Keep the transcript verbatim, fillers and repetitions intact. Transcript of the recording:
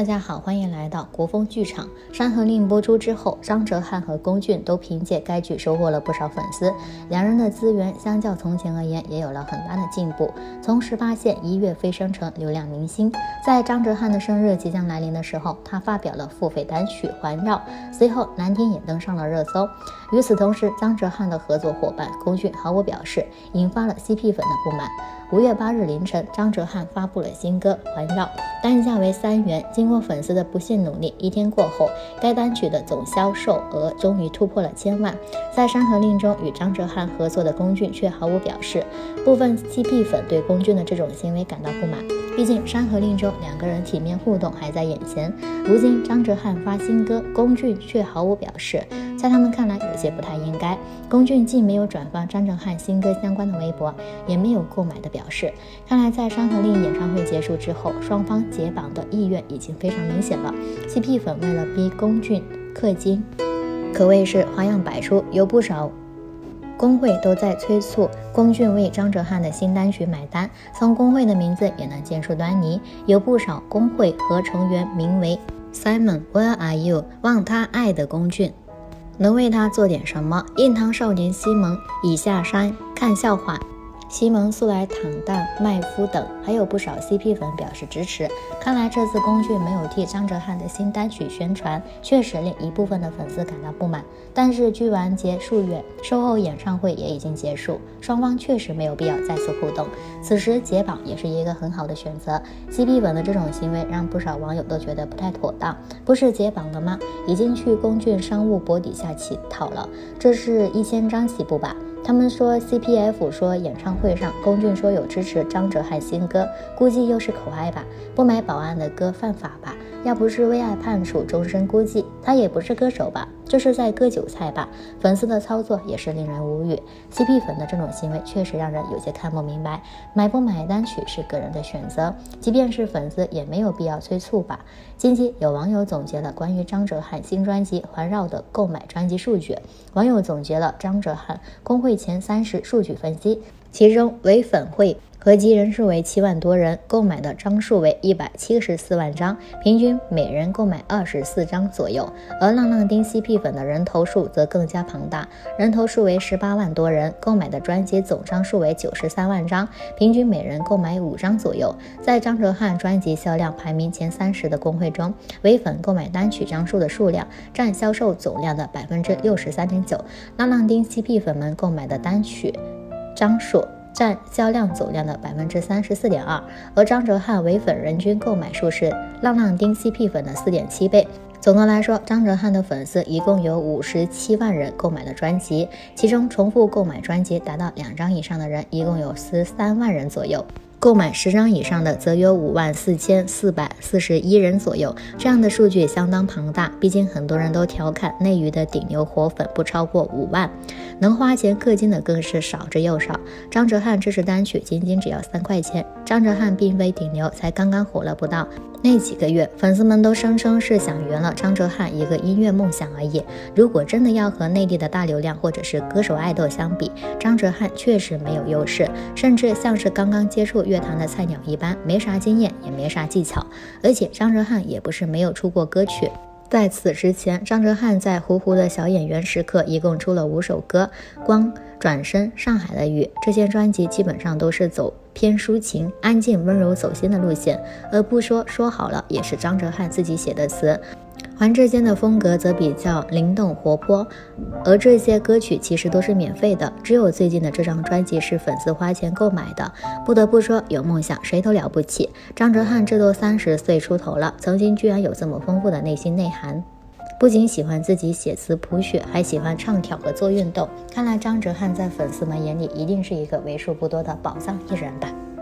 大家好，欢迎来到国风剧场。山河令播出之后，张哲瀚和龚俊都凭借该剧收获了不少粉丝，两人的资源相较从前而言也有了很大的进步，从十八线一跃飞升成流量明星。在张哲瀚的生日即将来临的时候，他发表了付费单曲《环绕》，随后蓝天也登上了热搜。与此同时，张哲瀚的合作伙伴龚俊毫无表示，引发了 C P 粉的不满。五月八日凌晨，张哲瀚发布了新歌《环绕》，单价为三元。经过粉丝的不懈努力，一天过后，该单曲的总销售额终于突破了千万。在《山河令》中与张哲瀚合作的龚俊却毫无表示，部分 C P 粉对龚俊的这种行为感到不满。毕竟《山河令》中两个人体面互动还在眼前，如今张哲瀚发新歌，龚俊却毫无表示，在他们看来有些不太应该。龚俊既没有转发张哲瀚新歌相关的微博，也没有购买的表示。看来在《山河令》演唱会结束之后，双方解绑的意愿已经非常明显了。C P 粉为了逼龚俊氪金，可谓是花样百出，有不少工会都在催促龚俊为张哲瀚的新单曲买单，从工会的名字也能见出端倪，有不少工会和成员名为 Simon Where Are You 望他爱的龚俊，能为他做点什么？印堂少年西蒙已下山看笑话，西蒙素来坦荡麦夫等，还有不少 C P 粉表示支持。看来这次龚俊没有替张哲瀚的新单曲宣传，确实令一部分的粉丝感到不满。但是剧完结数月，售后演唱会也已经结束，双方确实没有必要再次互动。此时解绑也是一个很好的选择。C P 粉的这种行为让不少网友都觉得不太妥当。不是解绑了吗？已经去龚俊商务博底下乞讨了，这是一千张起步吧？他们说 C P F 说演唱会上龚俊说有支持张哲瀚新歌，估计又是口嗨吧？不买保安的歌犯法吧？要不是为爱判处终身估计，他也不是歌手吧？这是在割韭菜吧？粉丝的操作也是令人无语。 C P 粉的这种行为确实让人有些看不明白。买不买单曲是个人的选择，即便是粉丝也没有必要催促吧。近期有网友总结了关于张哲瀚新专辑《环绕》的购买专辑数据，网友总结了张哲瀚工会前三十数据分析，其中唯粉会合集人数为七万多人，购买的张数为一百七十四万张，平均每人购买二十四张左右。而浪浪丁 C P 粉的人头数则更加庞大，人头数为十八万多人，购买的专辑总张数为九十三万张，平均每人购买五张左右。在张哲瀚专辑销量排名前三十的工会中，唯粉购买单曲张数的数量占销售总量的 百分之六十三点九， 浪浪丁 C P 粉们购买的单曲张数占销量总量的 百分之三十四点二， 而张哲瀚唯粉人均购买数是浪浪丁 C P 粉的 四点七倍。总的来说，张哲瀚的粉丝一共有五十七万人购买了专辑，其中重复购买专辑达到两张以上的人一共有十三万人左右，购买十张以上的则有五万四千四百四十一人左右。这样的数据相当庞大，毕竟很多人都调侃内娱的顶流活粉不超过五万，能花钱氪金的更是少之又少。张哲瀚这支单曲仅仅只要三块钱，张哲瀚并非顶流，才刚刚火了不到那几个月，粉丝们都声称是想圆了张哲瀚一个音乐梦想而已。如果真的要和内地的大流量或者是歌手爱豆相比，张哲瀚确实没有优势，甚至像是刚刚接触乐坛的菜鸟一般，没啥经验也没啥技巧。而且张哲瀚也不是没有出过歌曲，在此之前，张哲瀚在糊糊的小演员时刻一共出了五首歌，光、转身、上海的雨，这些专辑基本上都是走偏抒情、安静、温柔、走心的路线。而不说说好了也是张哲瀚自己写的词，环之间的风格则比较灵动活泼，而这些歌曲其实都是免费的，只有最近的这张专辑是粉丝花钱购买的。不得不说，有梦想谁都了不起。张哲瀚这都三十岁出头了，曾经居然有这么丰富的内心内涵，不仅喜欢自己写词谱曲，还喜欢唱跳和做运动。看来张哲瀚在粉丝们眼里一定是一个为数不多的宝藏艺人吧。